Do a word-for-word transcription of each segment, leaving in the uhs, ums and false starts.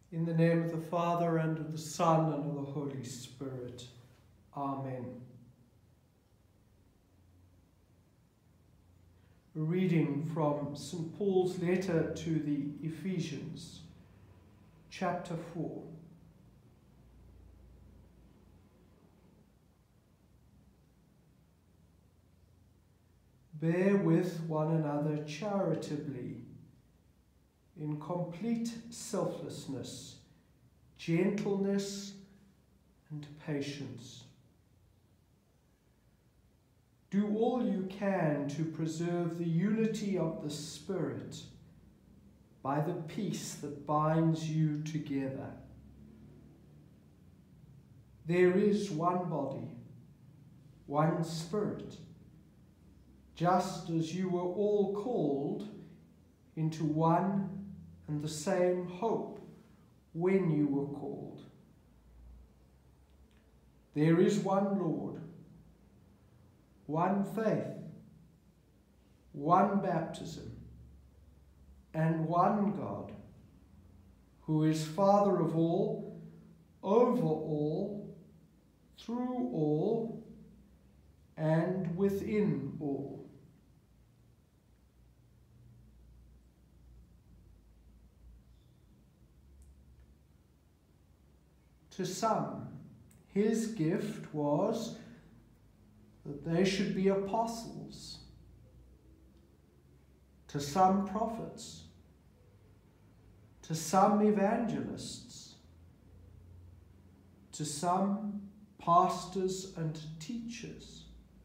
In the name of the Father, and of the Son, and of the Holy Spirit. Amen. A reading from Saint Paul's letter to the Ephesians, chapter four. Bear with one another charitably, in complete selflessness, gentleness, and patience. Do all you can to preserve the unity of the Spirit by the peace that binds you together. There is one body, one Spirit, just as you were all called into one and the same hope when you were called. There is one Lord, one faith, one baptism, and one God, who is Father of all, over all, through all, and within all. To some, his gift was that they should be apostles, to some prophets, to some evangelists, to some pastors and teachers,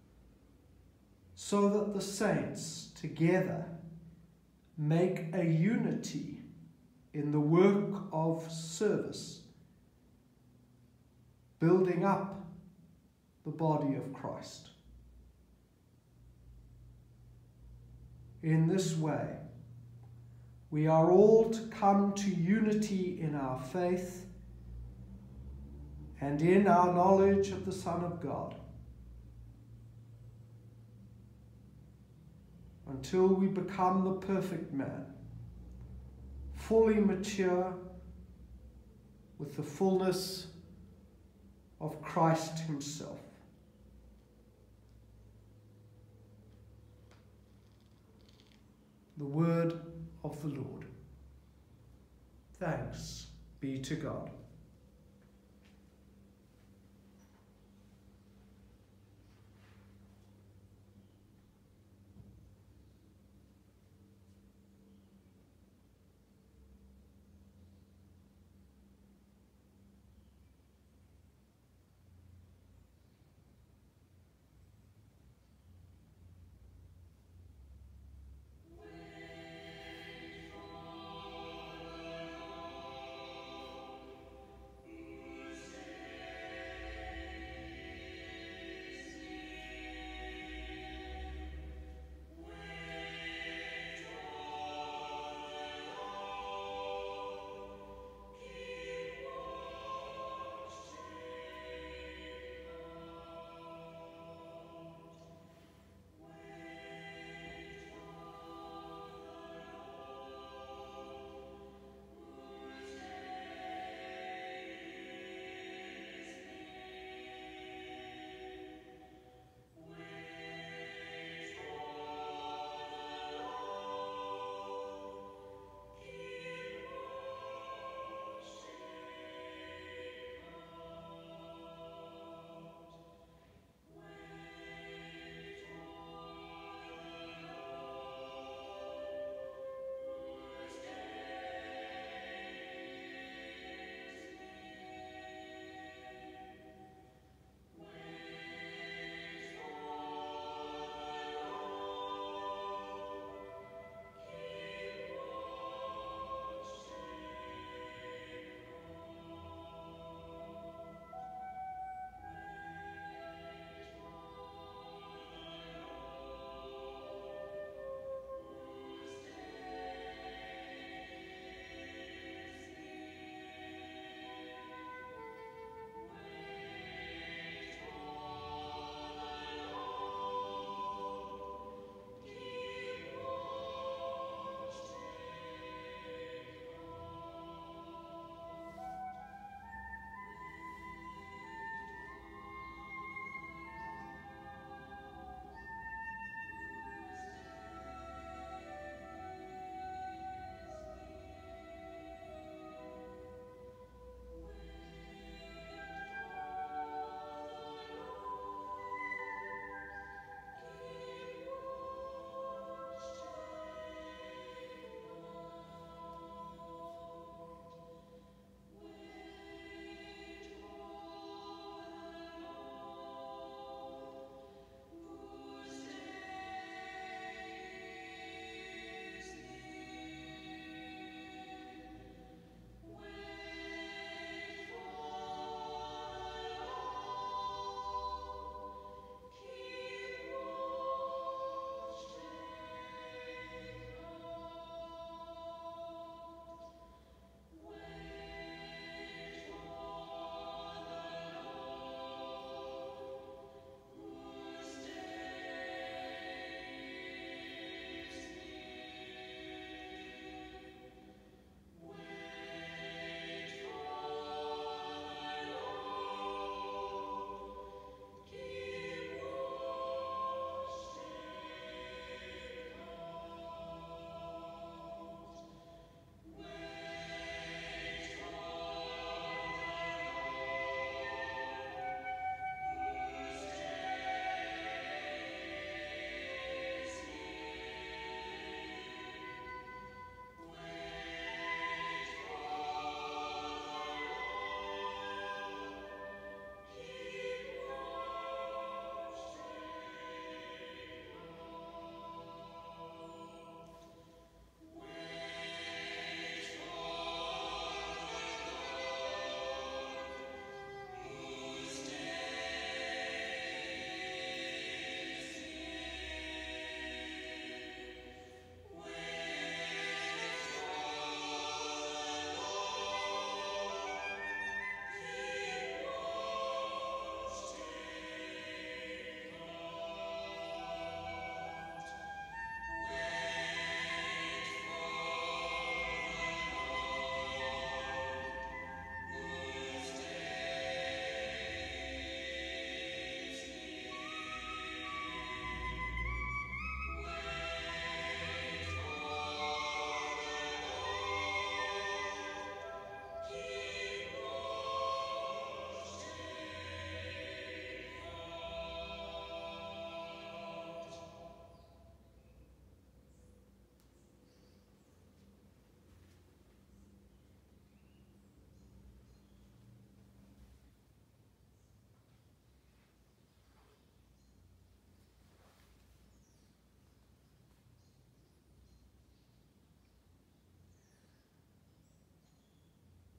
so that the saints together make a unity in the work of service, building up the body of Christ. In this way, we are all to come to unity in our faith and in our knowledge of the Son of God, until we become the perfect man, fully mature with the fullness of Christ himself. The word of the Lord. Thanks be to God.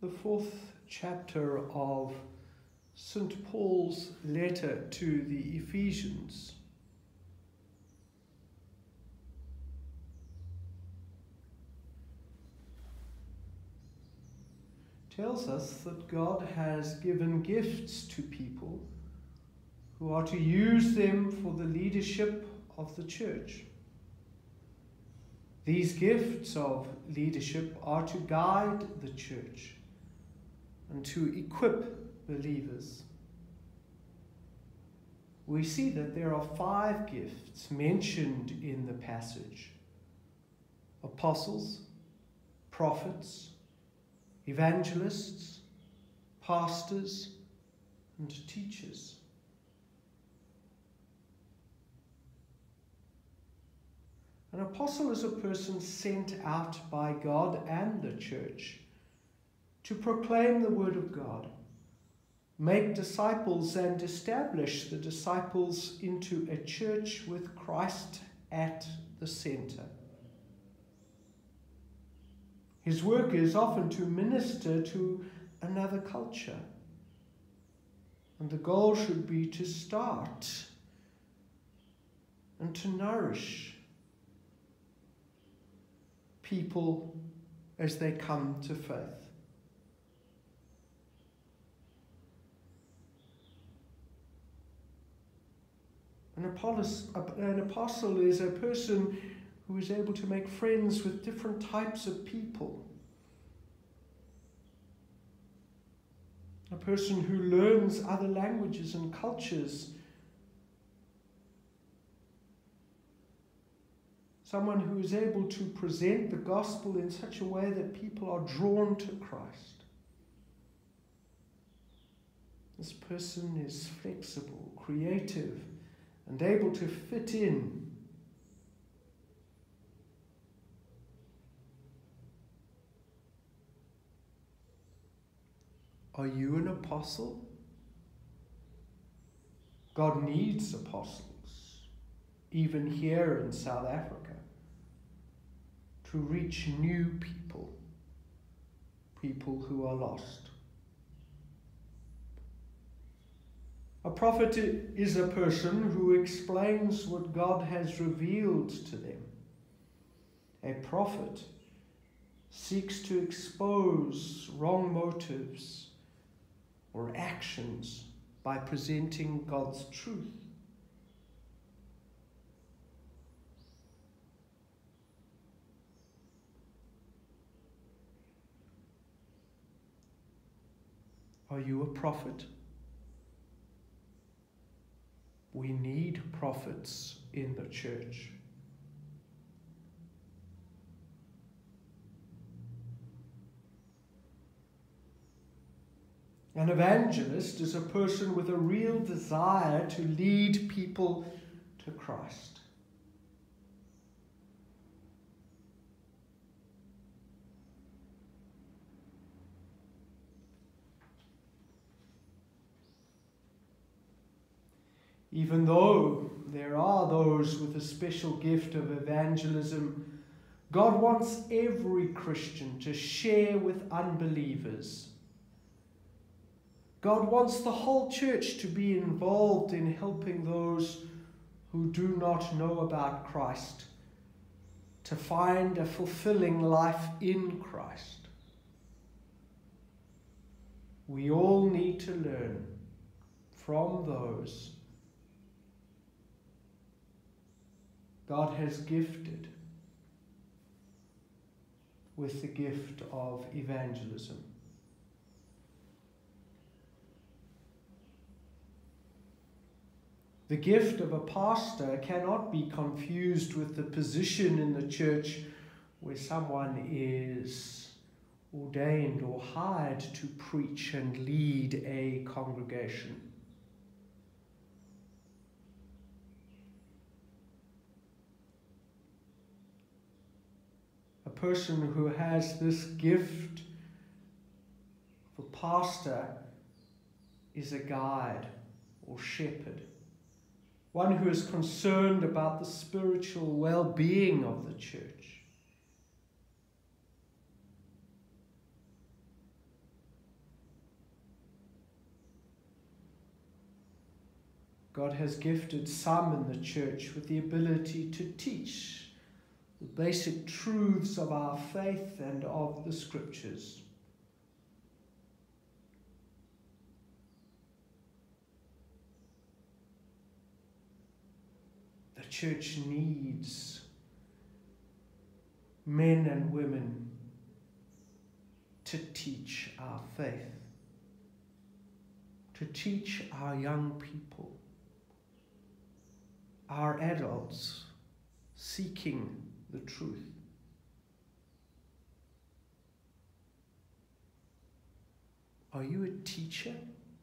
the fourth chapter of Saint Paul's letter to the Ephesians. Tells us that God has given gifts to people who are to use them for the leadership of the church. These gifts of leadership are to guide the church and to equip believers. We see that there are five gifts mentioned in the passage: apostles, prophets, evangelists, pastors, and teachers. An apostle is a person sent out by God and the church to proclaim the word of God, make disciples, and establish the disciples into a church with Christ at the center. His work is often to minister to another culture, and the goal should be to start and to nourish people as they come to faith. An apostle, an apostle is a person who is able to make friends with different types of people. A person who learns other languages and cultures. Someone who is able to present the gospel in such a way that people are drawn to Christ. This person is flexible, creative, and able to fit in. Are you an apostle? God needs apostles, even here in South Africa, to reach new people, people who are lost. A prophet is a person who explains what God has revealed to them. A prophet seeks to expose wrong motives or actions by presenting God's truth. Are you a prophet? We need prophets in the church. An evangelist is a person with a real desire to lead people to Christ. Even though there are those with a special gift of evangelism, God wants every Christian to share with unbelievers. God wants the whole church to be involved in helping those who do not know about Christ to find a fulfilling life in Christ. We all need to learn from those God has gifted with the gift of evangelism. The gift of a pastor cannot be confused with the position in the church where someone is ordained or hired to preach and lead a congregation. A person who has this gift of a pastor is a guide or shepherd, one who is concerned about the spiritual well-being of the church. God has gifted some in the church with the ability to teach the basic truths of our faith and of the Scriptures. The church needs men and women to teach our faith, to teach our young people, our adults seeking the truth. Are you a teacher?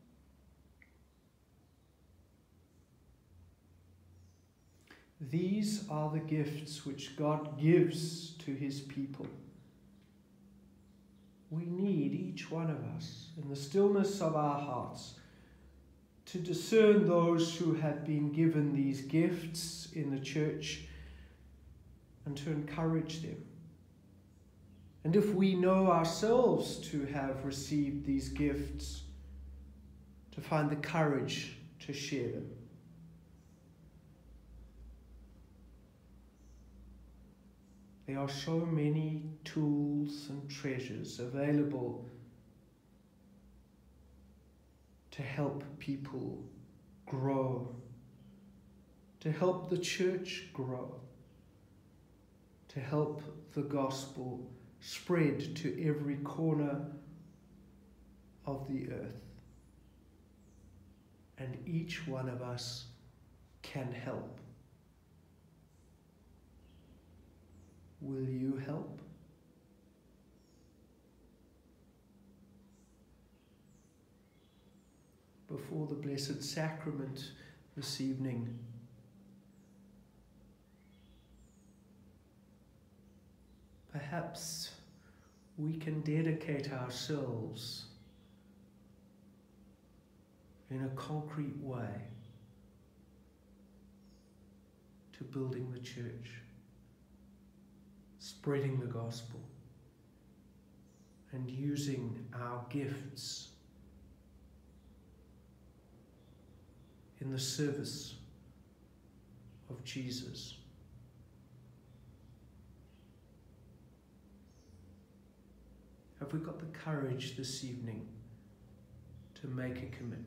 These are the gifts which God gives to his people. We need, each one of us, in the stillness of our hearts, to discern those who have been given these gifts in the church and to encourage them. And if we know ourselves to have received these gifts, to find the courage to share them. There are so many tools and treasures available to help people grow, to help the church grow, to help the gospel spread to every corner of the earth. And each one of us can help. Will you help? Before the Blessed Sacrament this evening, perhaps we can dedicate ourselves in a concrete way to building the church, spreading the gospel, and using our gifts in the service of Jesus. Have we got the courage this evening to make a commitment?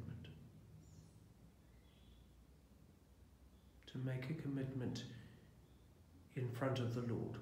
To make a commitment in front of the Lord.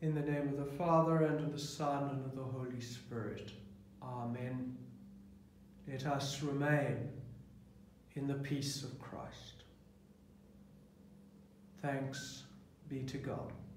In the name of the Father, and of the Son, and of the Holy Spirit. Amen. Let us remain in the peace of Christ. Thanks be to God.